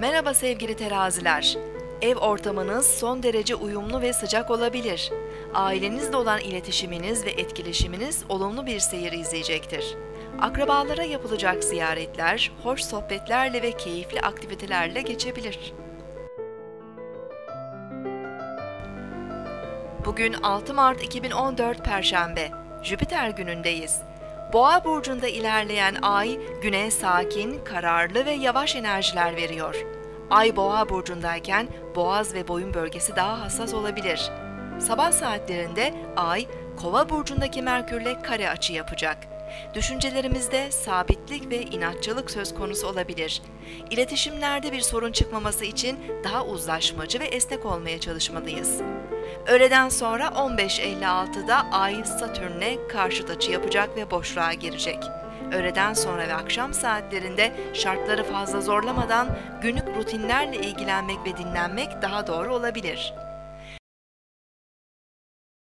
Merhaba sevgili teraziler. Ev ortamınız son derece uyumlu ve sıcak olabilir. Ailenizle olan iletişiminiz ve etkileşiminiz olumlu bir seyir izleyecektir. Akrabalara yapılacak ziyaretler, hoş sohbetlerle ve keyifli aktivitelerle geçebilir. Bugün 6 Mart 2014 Perşembe, Jüpiter günündeyiz. Boğa burcunda ilerleyen ay, güne sakin, kararlı ve yavaş enerjiler veriyor. Ay Boğa burcundayken boğaz ve boyun bölgesi daha hassas olabilir. Sabah saatlerinde ay, Kova burcundaki Merkürle kare açı yapacak. Düşüncelerimizde sabitlik ve inatçılık söz konusu olabilir. İletişimlerde bir sorun çıkmaması için daha uzlaşmacı ve esnek olmaya çalışmalıyız. Öğleden sonra 15.56'da Ay Satürn'e karşıt açı yapacak ve boşluğa girecek. Öğleden sonra ve akşam saatlerinde şartları fazla zorlamadan günlük rutinlerle ilgilenmek ve dinlenmek daha doğru olabilir.